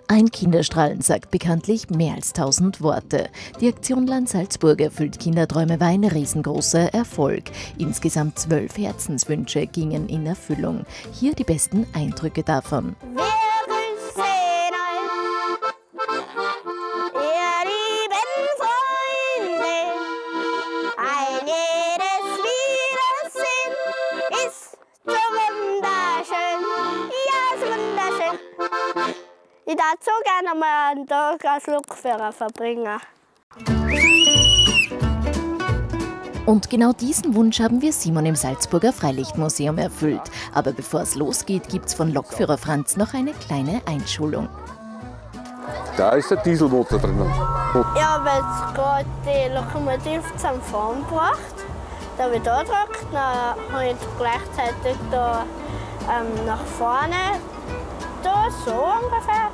Ein Kinderstrahlen sagt bekanntlich mehr als 1000 Worte. Die Aktion Land Salzburg erfüllt Kinderträume war ein riesengroßer Erfolg. Insgesamt 12 Herzenswünsche gingen in Erfüllung. Hier die besten Eindrücke davon. Ich würde so gerne mal einen Tag als Lokführer verbringen. Und genau diesen Wunsch haben wir Simon im Salzburger Freilichtmuseum erfüllt. Aber bevor es losgeht, gibt es von Lokführer Franz noch eine kleine Einschulung. Da ist der Dieselmotor drin. Ich habe jetzt gerade die Lokomotive zum Fahren gebracht. Da habe ich da gedrückt, dann habe ich gleichzeitig da nach vorne. Da, so ungefähr.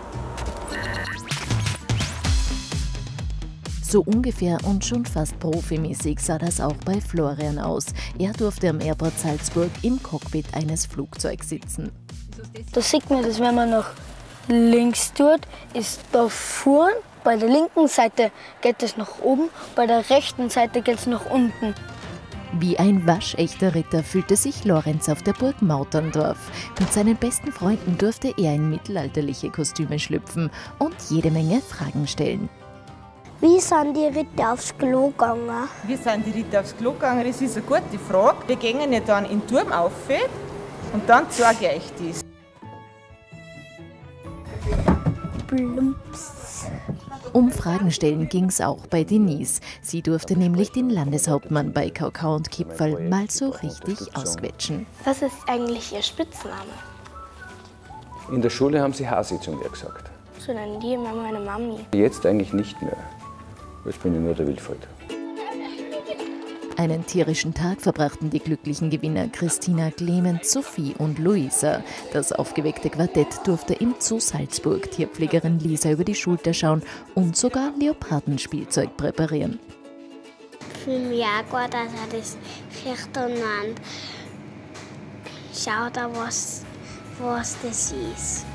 So ungefähr und schon fast profimäßig sah das auch bei Florian aus. Er durfte am Airport Salzburg im Cockpit eines Flugzeugs sitzen. Da sieht man, dass wenn man nach links tut, ist da vorn. Bei der linken Seite geht es nach oben, bei der rechten Seite geht es nach unten. Wie ein waschechter Ritter fühlte sich Lorenz auf der Burg Mauterndorf. Mit seinen besten Freunden durfte er in mittelalterliche Kostüme schlüpfen und jede Menge Fragen stellen. Wie sind die Ritter aufs Klo gegangen? Wie sind die Ritter aufs Klo gegangen? Das ist eine gute Frage. Wir gehen ja dann in den Turm auf und dann zeige ich euch das. Plumps. Um Fragen stellen ging es auch bei Denise. Sie durfte nämlich den Landeshauptmann bei Kakao und Kipferl mal so richtig ausquetschen. Was ist eigentlich Ihr Spitzname? In der Schule haben sie Hasi zu mir gesagt. So nennen die immer meine Mami. Jetzt eigentlich nicht mehr. Jetzt bin ich nur der Wildfalter. Einen tierischen Tag verbrachten die glücklichen Gewinner Christina, Clement, Sophie und Luisa. Das aufgeweckte Quartett durfte im Zoo Salzburg Tierpflegerin Lisa über die Schulter schauen und sogar Leopardenspielzeug präparieren. Für mich auch gut, dass er das riecht und schaut, was das ist.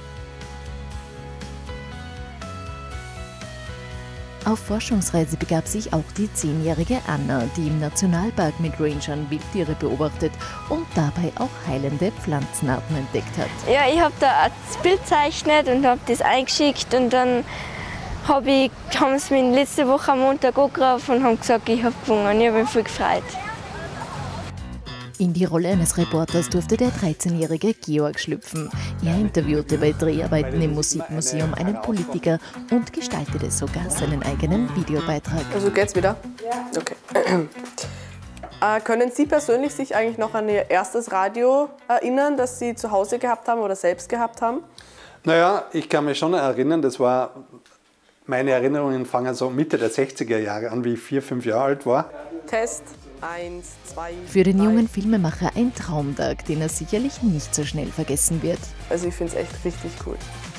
Auf Forschungsreise begab sich auch die 10-jährige Anna, die im Nationalpark mit Rangern Wildtiere beobachtet und dabei auch heilende Pflanzenarten entdeckt hat. Ja, ich habe da ein Bild gezeichnet und habe das eingeschickt und dann haben sie mich letzte Woche am Montag angerufen und haben gesagt, ich habe gewonnen. Ich habe mich voll gefreut. In die Rolle eines Reporters durfte der 13-jährige Georg schlüpfen. Er interviewte bei Dreharbeiten im Musikmuseum einen Politiker und gestaltete sogar seinen eigenen Videobeitrag. Also geht's wieder? Ja. Okay. Können Sie persönlich sich eigentlich noch an Ihr erstes Radio erinnern, das Sie zu Hause gehabt haben oder selbst gehabt haben? Naja, ich kann mich schon erinnern, meine Erinnerungen fangen so Mitte der 60er Jahre an, wie ich 4, 5 Jahre alt war. Test 1, 2. Für den jungen Filmemacher ein Traumtag, den er sicherlich nicht so schnell vergessen wird. Also ich finde es echt richtig cool.